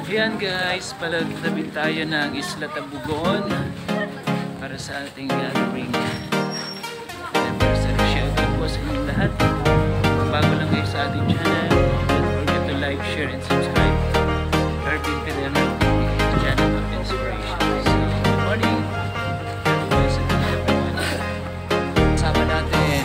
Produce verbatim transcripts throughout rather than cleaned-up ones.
Ayan guys, palagtabit tayo ng Isla Tabugon para sa ating gathering anniversary. Share ko po sa inyong lahat. Bago lang kayo sa ating channel, don't forget to like, share, and subscribe. Ervin Pedeno, channel of inspiration. So, good morning. God bless everyone. Sama natin.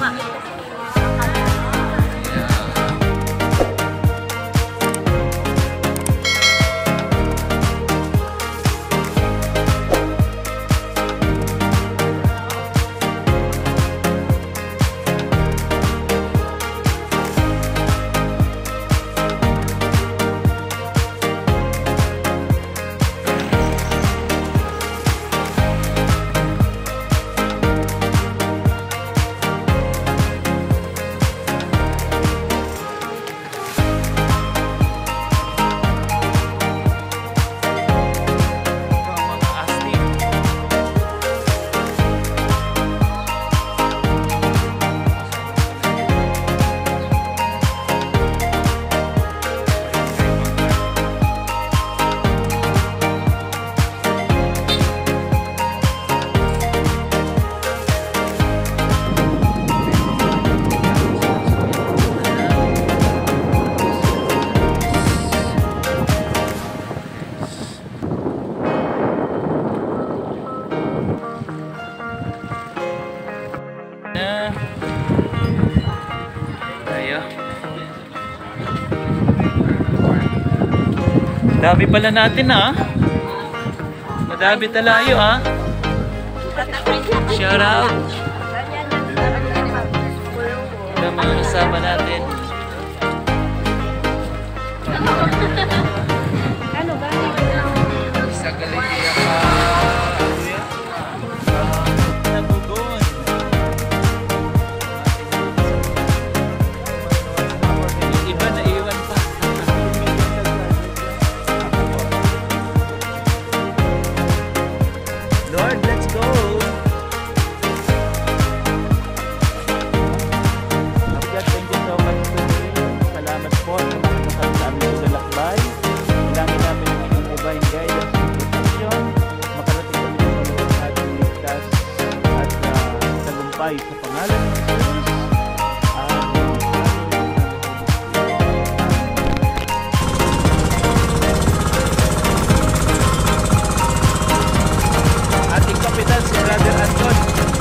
Dami pala natin ha. Madami talayo ha. Shout out. Ito mga kasama natin. Ano ba? Isa galing ka. Tabugon. Iba na iwan pa. Lord, let's go! Abiyat, thank you so much today. Salamat po sa mga kasama sa aming paglalakbay. Ilangin namin ang inyong divine guidance and protection. Makarating kami ng mga sa ating ligtas at uh, tagumpay sa pangalan ng Jesus. Ating kapitan si Brother Anton.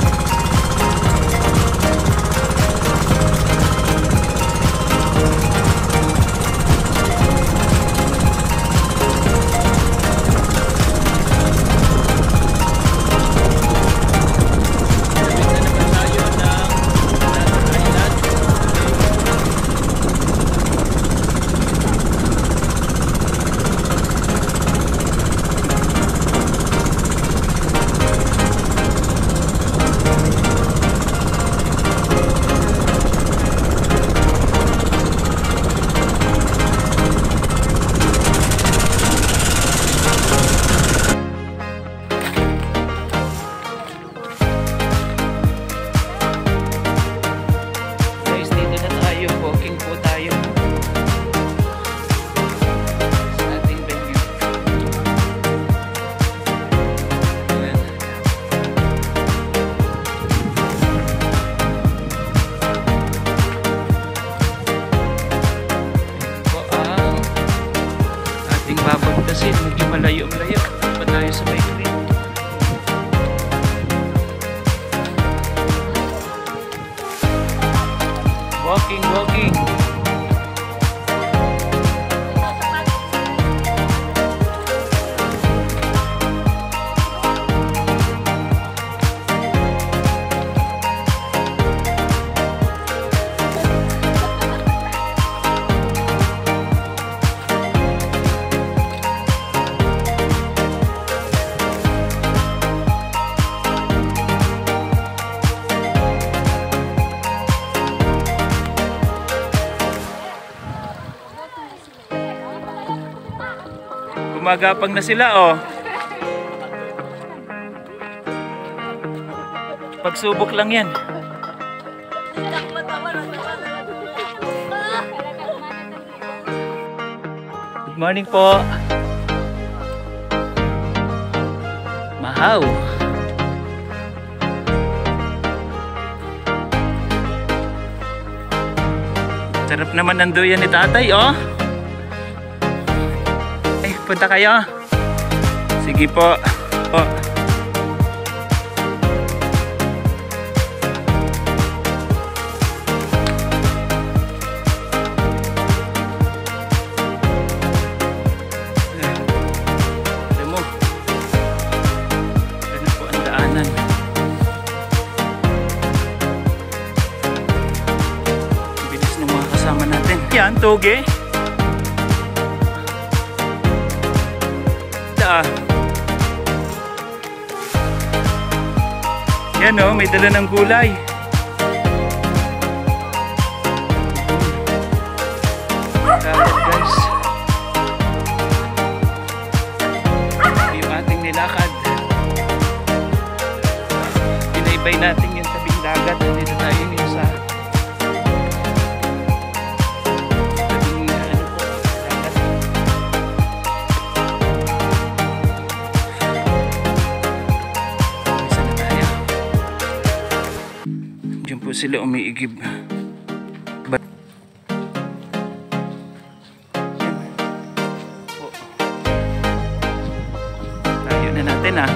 Babagtasin, medyo malayo-malayo pa tayo sa may creek. Walking, walking. Gumagapang na sila oh. Pagsubok lang yan. Good morning po. Mahaw. Sarap naman ng duyan ni tatay, oh. Eh, punta kayo. Sige po. Oh. Alam mo, ano po ang daanan. Bilis ng mga kasama natin. Yan, toge. Ah. Yan o, may dala ng gulay. Dapat guys, yung ating nilakad, pinaybay natin yung tabing dagat. Dito tayo yung sa tabing ano po, dagat. Isa na tayo. Diyan po sila umiigib. But tayo na natin ah.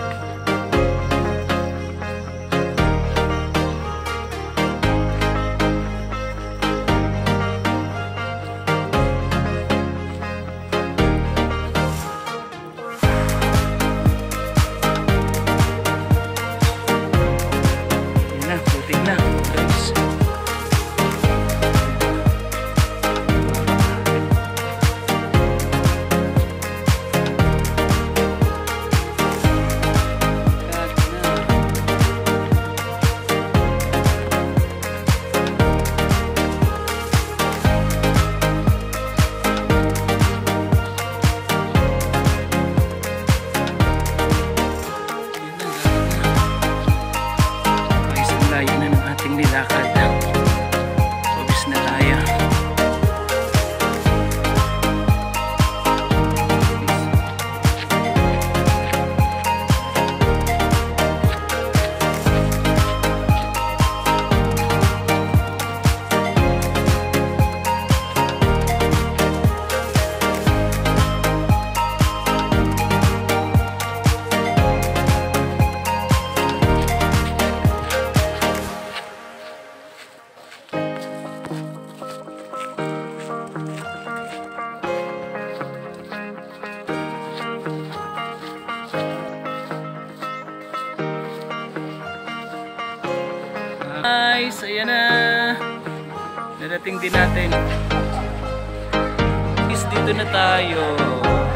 Nilakad. Pabis na tayo. Guys, ayan na. Narating din natin. Is dito na tayo.